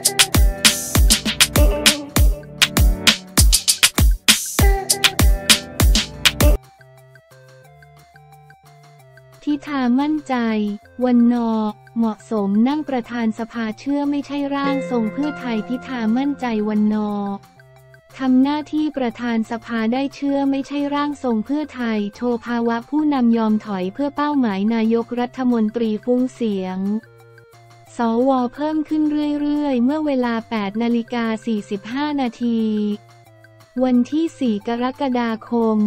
พิธามั่นใจวันน.เหมาะสมนั่งประธานสภาเชื่อไม่ใช่ร่างทรงเพื่อไทยพิธามั่นใจวันน.ทำหน้าที่ประธานสภาได้เชื่อไม่ใช่ร่างทรงเพื่อไทยโชว์ภาวะผู้นำยอมถอยเพื่อเป้าหมายนายกรัฐมนตรีฟุ้งเสียงสว.เพิ่มขึ้นเรื่อยๆเมื่อเวลา 8:45 นาทีวันที่ 4 กรกฎาคม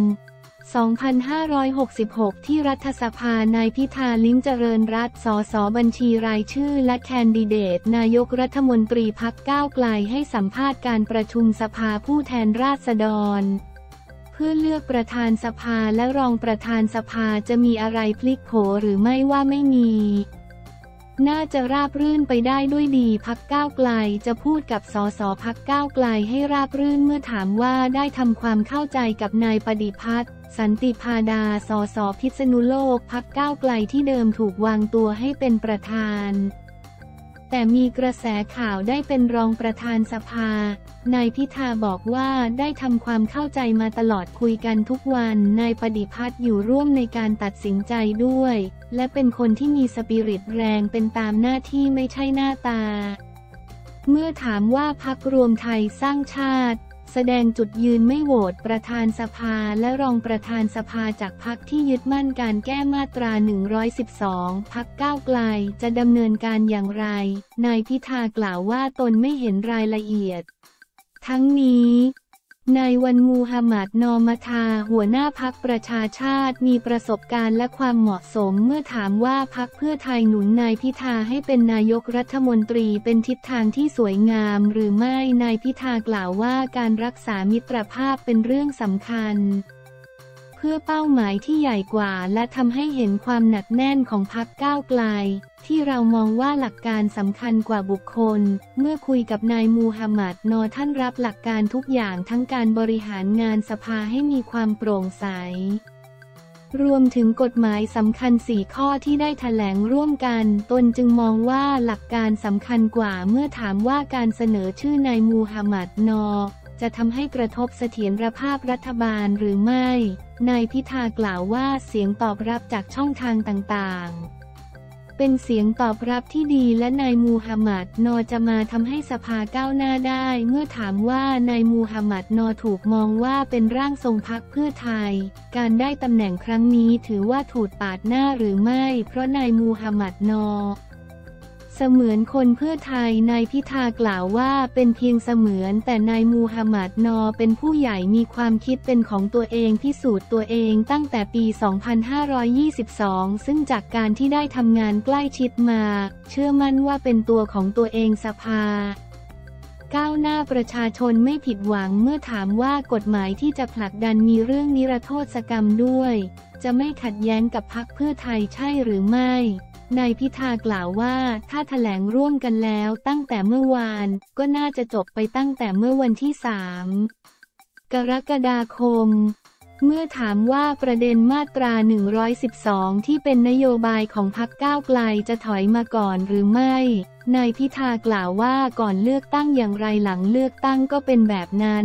2566 ที่รัฐสภานายพิธา ลิ้มเจริญรัตน์ สส.บัญชีรายชื่อและแคนดิเดตนายกรัฐมนตรีพรรคก้าวไกลให้สัมภาษณ์การประชุมสภาผู้แทนราษฎรเพื่อเลือกประธานสภาและรองประธานสภาจะมีอะไรพลิกโผหรือไม่ว่าไม่มีน่าจะราบรื่นไปได้ด้วยดีพรรคก้าวไกลจะพูดกับสสพรรคก้าวไกลให้ราบรื่นเมื่อถามว่าได้ทำความเข้าใจกับนายปฏิพัฒน์สันติพาดาสสพิษณุโลกพรรคก้าวไกลที่เดิมถูกวางตัวให้เป็นประธานแต่มีกระแสข่าวได้เป็นรองประธานสภานายพิธาบอกว่าได้ทำความเข้าใจมาตลอดคุยกันทุกวันนายปฏิพัฒน์อยู่ร่วมในการตัดสินใจด้วยและเป็นคนที่มีสปิริตแรงเป็นตามหน้าที่ไม่ใช่หน้าตาเมื่อถามว่าพรรครวมไทยสร้างชาติแสดงจุดยืนไม่โหวตประธานสภาและรองประธานสภาจากพรรคที่ยึดมั่นการแก้มาตรา 112 พรรคก้าวไกลจะดำเนินการอย่างไรนายพิธากล่าวว่าตนไม่เห็นรายละเอียดทั้งนี้นายวันมูฮัมหมัด นอมทาหัวหน้าพรรคประชาชาติมีประสบการณ์และความเหมาะสมเมื่อถามว่าพรรคเพื่อไทยหนุนนายพิธาให้เป็นนายกรัฐมนตรีเป็นทิศทางที่สวยงามหรือไม่นายพิธากล่าวว่าการรักษามิตรภาพเป็นเรื่องสำคัญเพื่อเป้าหมายที่ใหญ่กว่าและทำให้เห็นความหนักแน่นของพรรคก้าวไกลที่เรามองว่าหลักการสำคัญกว่าบุคคลเมื่อคุยกับนายมูฮัมหมัด นอท่านรับหลักการทุกอย่างทั้งการบริหารงานสภาให้มีความโปร่งใสรวมถึงกฎหมายสำคัญ4ข้อที่ได้แถลงร่วมกันตนจึงมองว่าหลักการสำคัญกว่าเมื่อถามว่าการเสนอชื่อนายมูฮัมหมัด นอจะทำให้กระทบเสถียรภาพรัฐบาลหรือไม่นายพิธากล่าวว่าเสียงตอบรับจากช่องทางต่างๆเป็นเสียงตอบรับที่ดีและนายมูฮัมหมัด นอจะมาทำให้สภาก้าวหน้าได้เมื่อถามว่านายมูฮัมหมัด นอถูกมองว่าเป็นร่างทรงพรรคเพื่อไทยการได้ตำแหน่งครั้งนี้ถือว่าถูกปาดหน้าหรือไม่เพราะนายมูฮัมหมัด นอเสมือนคนเพื่อไทยนายพิธากล่าวว่าเป็นเพียงเสมือนแต่นายมูฮัมหมัด นอเป็นผู้ใหญ่มีความคิดเป็นของตัวเองพิสูจน์ตัวเองตั้งแต่ปี 2522 ซึ่งจากการที่ได้ทำงานใกล้ชิดมาเชื่อมั่นว่าเป็นตัวของตัวเองสภาก้าวหน้าประชาชนไม่ผิดหวังเมื่อถามว่ากฎหมายที่จะผลักดันมีเรื่องนิรโทษกรรมด้วยจะไม่ขัดแย้งกับพรรคเพื่อไทยใช่หรือไม่นายพิธากล่าวว่าถ้าแถลงร่วมกันแล้วตั้งแต่เมื่อวานก็น่าจะจบไปตั้งแต่เมื่อวันที่ 3 กรกฎาคมเมื่อถามว่าประเด็นมาตรา 112 ที่เป็นนโยบายของพรรคก้าวไกลจะถอยมาก่อนหรือไม่นายพิธากล่าวว่าก่อนเลือกตั้งอย่างไรหลังเลือกตั้งก็เป็นแบบนั้น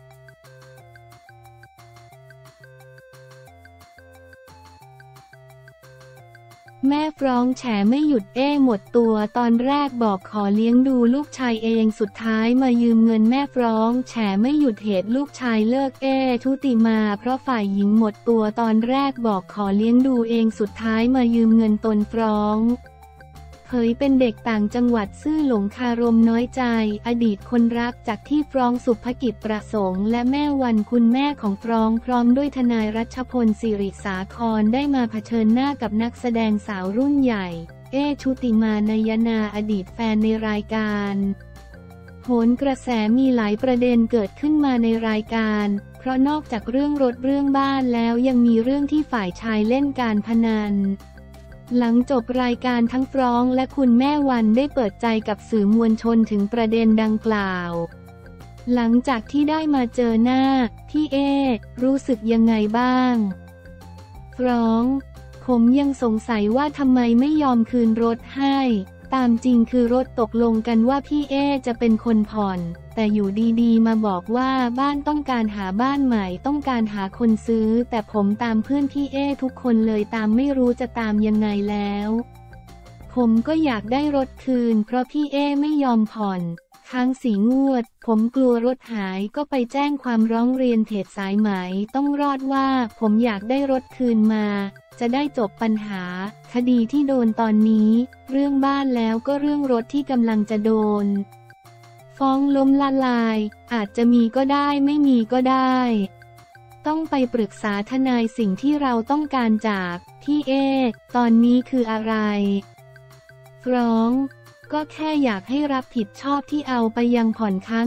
แม่ฟ้องแฉไม่หยุดหมดตัวตอนแรกบอกขอเลี้ยงดูลูกชายเองสุดท้ายมายืมเงินแม่ฟ้องแฉไม่หยุดเหตุลูกชายเลิกทุติมาเพราะฝ่ายหญิงหมดตัวตอนแรกบอกขอเลี้ยงดูเองสุดท้ายมายืมเงินตนฟ้องเผยเป็นเด็กต่างจังหวัดซื่อหลงคารมน้อยใจอดีตคนรักจากที่ฟ้องสุภกิจประสงค์และแม่วันคุณแม่ของฟ้องพร้อมด้วยทนายรัชพลสิริสาครได้มาเผชิญหน้ากับนักแสดงสาวรุ่นใหญ่ชุติมานายนาอดีตแฟนในรายการโหนกระแสมีหลายประเด็นเกิดขึ้นมาในรายการเพราะนอกจากเรื่องรถเรื่องบ้านแล้วยังมีเรื่องที่ฝ่ายชายเล่นการพนันหลังจบรายการทั้งฟ้องและคุณแม่วันได้เปิดใจกับสื่อมวลชนถึงประเด็นดังกล่าวหลังจากที่ได้มาเจอหน้าพี่รู้สึกยังไงบ้างฟ้องผมยังสงสัยว่าทำไมไม่ยอมคืนรถให้ตามจริงคือรถตกลงกันว่าพี่เอจะเป็นคนผ่อนแต่อยู่ดีๆมาบอกว่าบ้านต้องการหาบ้านใหม่ต้องการหาคนซื้อแต่ผมตามเพื่อนพี่เอทุกคนเลยตามไม่รู้จะตามยังไงแล้วผมก็อยากได้รถคืนเพราะพี่เอไม่ยอมผ่อนค้าง4 งวดผมกลัวรถหายก็ไปแจ้งความร้องเรียนเพจสายไหมต้องรอดว่าผมอยากได้รถคืนมาจะได้จบปัญหาคดีที่โดนตอนนี้เรื่องบ้านแล้วก็เรื่องรถที่กำลังจะโดนฟ้องล้มละลายอาจจะมีก็ได้ไม่มีก็ได้ต้องไปปรึกษาทนายสิ่งที่เราต้องการจากพี่เอตอนนี้คืออะไรฟ้องก็แค่อยากให้รับผิดชอบที่เอาไปยังผ่อนค้าง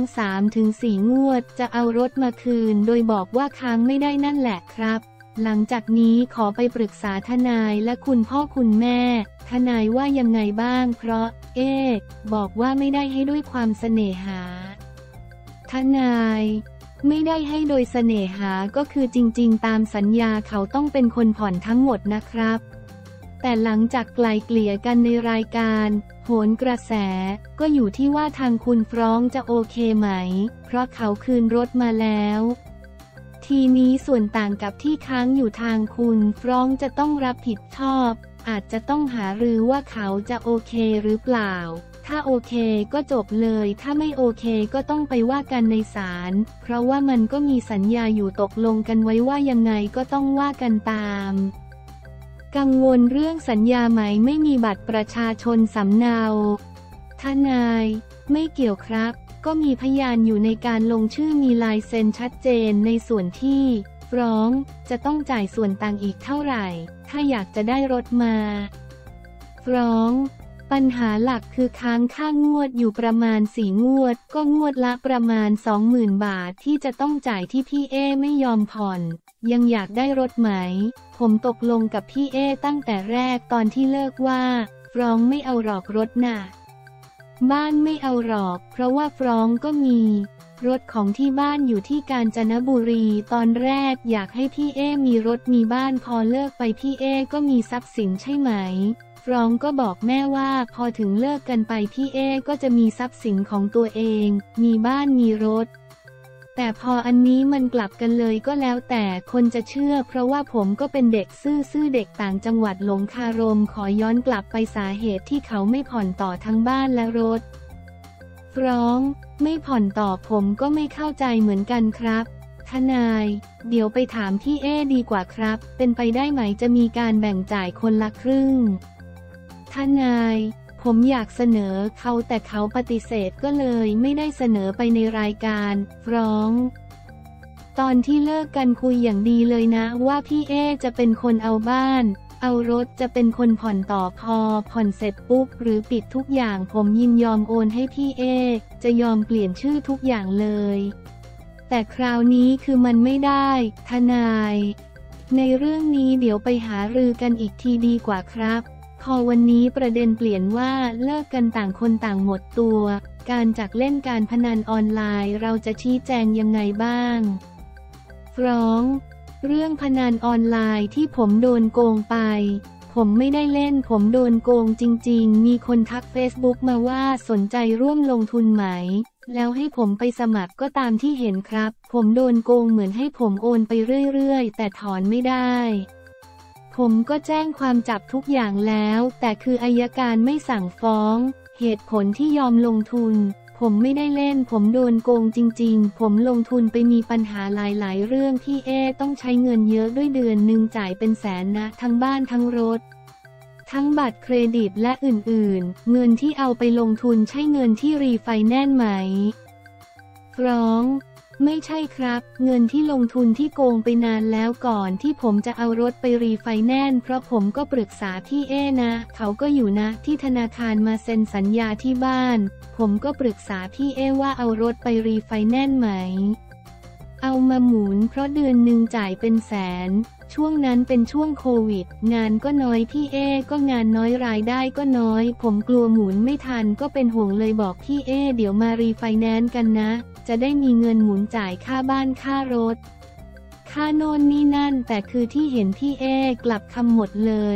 3-4 งวดจะเอารถมาคืนโดยบอกว่าค้างไม่ได้นั่นแหละครับหลังจากนี้ขอไปปรึกษาทนายและคุณพ่อคุณแม่ทนายว่ายังไงบ้างเพราะบอกว่าไม่ได้ให้ด้วยความเสน่หาทนายไม่ได้ให้โดยเสน่หาก็คือจริงๆตามสัญญาเขาต้องเป็นคนผ่อนทั้งหมดนะครับแต่หลังจากไกลเกลี่ยกันในรายการโหนกระแสก็อยู่ที่ว่าทางคุณฟ้องจะโอเคไหมเพราะเขาคืนรถมาแล้วทีนี้ส่วนต่างกับที่ค้างอยู่ทางคุณฟ้องจะต้องรับผิดชอบอาจจะต้องหารือว่าเขาจะโอเคหรือเปล่าถ้าโอเคก็จบเลยถ้าไม่โอเคก็ต้องไปว่ากันในศาลเพราะว่ามันก็มีสัญญาอยู่ตกลงกันไว้ว่ายังไงก็ต้องว่ากันตามกังวลเรื่องสัญญาไหมไม่มีบัตรประชาชนสำเนาทนายไม่เกี่ยวครับก็มีพยานอยู่ในการลงชื่อมีลายเซ็นชัดเจนในส่วนที่ฟ้องจะต้องจ่ายส่วนต่างอีกเท่าไหร่ถ้าอยากจะได้รถมาฟ้องปัญหาหลักคือค้างค่างวดอยู่ประมาณ4 งวดก็งวดละประมาณ 20,000 บาทที่จะต้องจ่ายที่พี่เอไม่ยอมผ่อนยังอยากได้รถไหมผมตกลงกับพี่เอตั้งแต่แรกตอนที่เลิกว่าฟ้องไม่เอาหรอกรถน่ะบ้านไม่เอาหรอกเพราะว่าฟ้องก็มีรถของที่บ้านอยู่ที่กาญจนบุรีตอนแรกอยากให้พี่เอมีรถมีบ้านพอเลิกไปพี่เอก็มีทรัพย์สินใช่ไหมฟ้องก็บอกแม่ว่าพอถึงเลิกกันไปพี่เอก็จะมีทรัพย์สินของตัวเองมีบ้านมีรถแต่พออันนี้มันกลับกันเลยก็แล้วแต่คนจะเชื่อเพราะว่าผมก็เป็นเด็กซื่อเด็กต่างจังหวัดหลงคารมขอย้อนกลับไปสาเหตุที่เขาไม่ผ่อนต่อทั้งบ้านและรถฟ้องไม่ผ่อนต่อผมก็ไม่เข้าใจเหมือนกันครับทนายเดี๋ยวไปถามพี่เอดีกว่าครับเป็นไปได้ไหมจะมีการแบ่งจ่ายคนละครึ่งทนายผมอยากเสนอเขาแต่เขาปฏิเสธก็เลยไม่ได้เสนอไปในรายการฟ้องตอนที่เลิกกันคุยอย่างดีเลยนะว่าพี่เอจะเป็นคนเอาบ้านเอารถจะเป็นคนผ่อนต่อพอผ่อนเสร็จปุ๊บหรือปิดทุกอย่างผมยินยอมโอนให้พี่เอจะยอมเปลี่ยนชื่อทุกอย่างเลยแต่คราวนี้คือมันไม่ได้ทนายในเรื่องนี้เดี๋ยวไปหารือกันอีกทีดีกว่าครับพอวันนี้ประเด็นเปลี่ยนว่าเลิกกันต่างคนต่างหมดตัวการจากเล่นการพนันออนไลน์เราจะชี้แจงยังไงบ้างฟ้องเรื่องพนันออนไลน์ที่ผมโดนโกงไปผมไม่ได้เล่นผมโดนโกงจริงๆมีคนทัก Facebook มาว่าสนใจร่วมลงทุนไหมแล้วให้ผมไปสมัครก็ตามที่เห็นครับผมโดนโกงเหมือนให้ผมโอนไปเรื่อยๆแต่ถอนไม่ได้ผมก็แจ้งความจับทุกอย่างแล้วแต่คืออัยการไม่สั่งฟ้องเหตุผลที่ยอมลงทุนผมไม่ได้เล่นผมโดนโกงจริงๆผมลงทุนไปมีปัญหาหลายๆเรื่องที่ต้องใช้เงินเยอะด้วยเดือนหนึ่งจ่ายเป็นแสนนะทั้งบ้านทั้งรถทั้งบัตรเครดิตและอื่นๆเงินที่เอาไปลงทุนใช่เงินที่รีไฟแนนซ์ไหมฟ้องไม่ใช่ครับเงินที่ลงทุนที่โกงไปนานแล้วก่อนที่ผมจะเอารถไปรีไฟแนนซ์เพราะผมก็ปรึกษาพี่นะเขาก็อยู่นะที่ธนาคารมาเซ็นสัญญาที่บ้านผมก็ปรึกษาพี่ว่าเอารถไปรีไฟแนนซ์ไหมเอามาหมุนเพราะเดือนหนึ่งจ่ายเป็นแสนช่วงนั้นเป็นช่วงโควิดงานก็น้อยพี่ก็งานน้อยรายได้ก็น้อยผมกลัวหมุนไม่ทันก็เป็นห่วงเลยบอกพี่เดี๋ยวมารีไฟแนนซ์กันนะจะได้มีเงินหมุนจ่ายค่าบ้านค่ารถค่าโน่นนี่นั่นแต่คือที่เห็นพี่กลับคำหมดเลย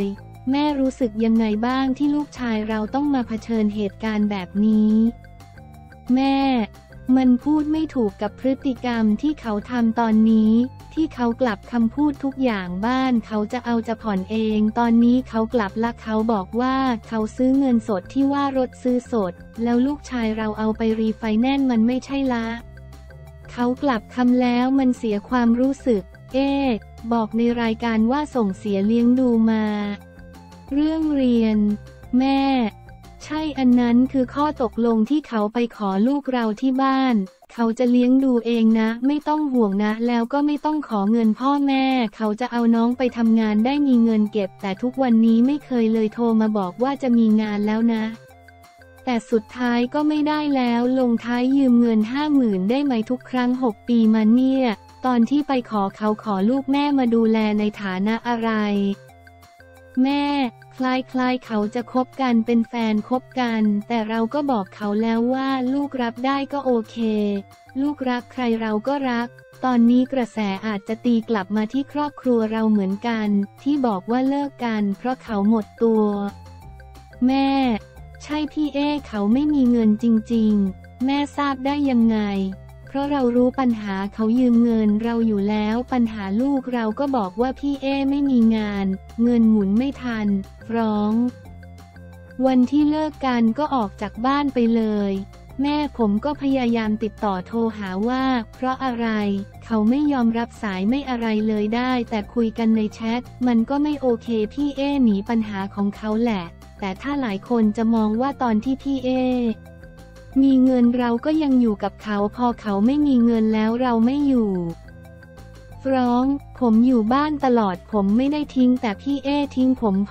แม่รู้สึกยังไงบ้างที่ลูกชายเราต้องมาเผชิญเหตุการณ์แบบนี้แม่มันพูดไม่ถูกกับพฤติกรรมที่เขาทำตอนนี้ที่เขากลับคำพูดทุกอย่างบ้านเขาจะเอาจะผ่อนเองตอนนี้เขากลับละเขาบอกว่าเขาซื้อเงินสดที่ว่ารถซื้อสดแล้วลูกชายเราเอาไปรีไฟแนนซ์มันไม่ใช่ละเขากลับคำแล้วมันเสียความรู้สึกบอกในรายการว่าส่งเสียเลี้ยงดูมาเรื่องเรียนแม่ใช่อันนั้นคือข้อตกลงที่เขาไปขอลูกเราที่บ้านเขาจะเลี้ยงดูเองนะไม่ต้องห่วงนะแล้วก็ไม่ต้องขอเงินพ่อแม่เขาจะเอาน้องไปทำงานได้มีเงินเก็บแต่ทุกวันนี้ไม่เคยเลยโทรมาบอกว่าจะมีงานแล้วนะแต่สุดท้ายก็ไม่ได้แล้วลงท้ายยืมเงิน50,000ได้ไหมทุกครั้ง6 ปีมาเนี่ยตอนที่ไปเขาขอลูกแม่มาดูแลในฐานะอะไรแม่คล้ายเขาจะคบกันเป็นแฟนคบกันแต่เราก็บอกเขาแล้วว่าลูกรับได้ก็โอเคลูกรักใครเราก็รักตอนนี้กระแสอาจจะตีกลับมาที่ครอบครัวเราเหมือนกันที่บอกว่าเลิกกันเพราะเขาหมดตัวแม่ใช่พี่เขาไม่มีเงินจริงๆแม่ทราบได้ยังไงเพราะเรารู้ปัญหาเขายืมเงินเราอยู่แล้วปัญหาลูกเราก็บอกว่าพี่ไม่มีงานเงินหมุนไม่ทันร้องวันที่เลิกกันก็ออกจากบ้านไปเลยแม่ผมก็พยายามติดต่อโทรหาว่าเพราะอะไรเขาไม่ยอมรับสายไม่อะไรเลยได้แต่คุยกันในแชทมันก็ไม่โอเคพี่หนีปัญหาของเขาแหละแต่ถ้าหลายคนจะมองว่าตอนที่พี่มีเงินเราก็ยังอยู่กับเขาพอเขาไม่มีเงินแล้วเราไม่อยู่ร้องผมอยู่บ้านตลอดผมไม่ได้ทิ้งแต่พี่ทิ้ง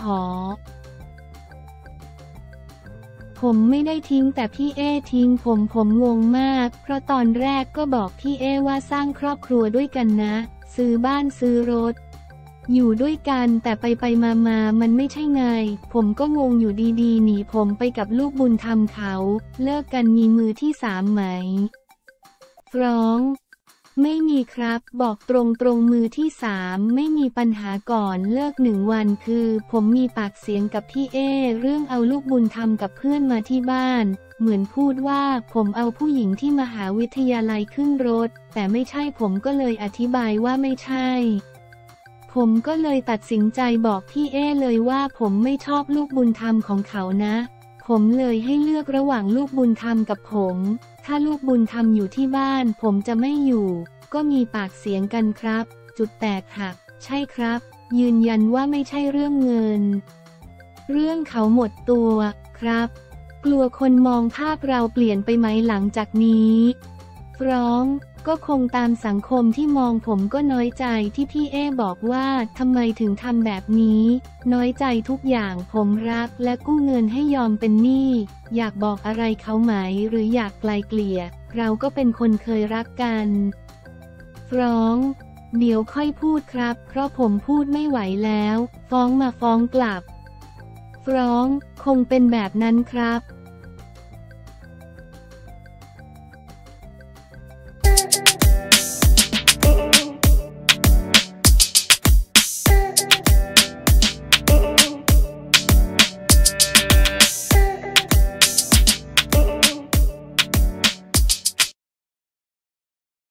ผมไม่ได้ทิ้งแต่พี่ทิ้งผมงงมากเพราะตอนแรกก็บอกพี่ว่าสร้างครอบครัวด้วยกันนะซื้อบ้านซื้อรถอยู่ด้วยกันแต่ไปมามันไม่ใช่ไงผมก็งงอยู่ดีๆหนีผมไปกับลูกบุญธรรมเขาเลิกกันมีมือที่3ไหมร้องไม่มีครับบอกตรงมือที่3ไม่มีปัญหาก่อนเลิก1 วันคือผมมีปากเสียงกับพี่เรื่องเอาลูกบุญธรรมกับเพื่อนมาที่บ้านเหมือนพูดว่าผมเอาผู้หญิงที่มหาวิทยาลัยขึ้นรถแต่ไม่ใช่ผมก็เลยอธิบายว่าไม่ใช่ผมก็เลยตัดสินใจบอกพี่เลยว่าผมไม่ชอบลูกบุญธรรมของเขานะผมเลยให้เลือกระหว่างลูกบุญธรรมกับผมถ้าลูกบุญธรรมอยู่ที่บ้านผมจะไม่อยู่ก็มีปากเสียงกันครับจุดแตกหักใช่ครับยืนยันว่าไม่ใช่เรื่องเงินเรื่องเขาหมดตัวครับกลัวคนมองภาพเราเปลี่ยนไปไหมหลังจากนี้ร้องก็คงตามสังคมที่มองผมก็น้อยใจที่พี่บอกว่าทำไมถึงทำแบบนี้น้อยใจทุกอย่างผมรักและกู้เงินให้ยอมเป็นหนี้อยากบอกอะไรเขาไหมหรืออยากไกลเกลี่ยเราก็เป็นคนเคยรักกันร้องเดี๋ยวค่อยพูดครับเพราะผมพูดไม่ไหวแล้วฟ้องมาฟ้องกลับร้องคงเป็นแบบนั้นครับ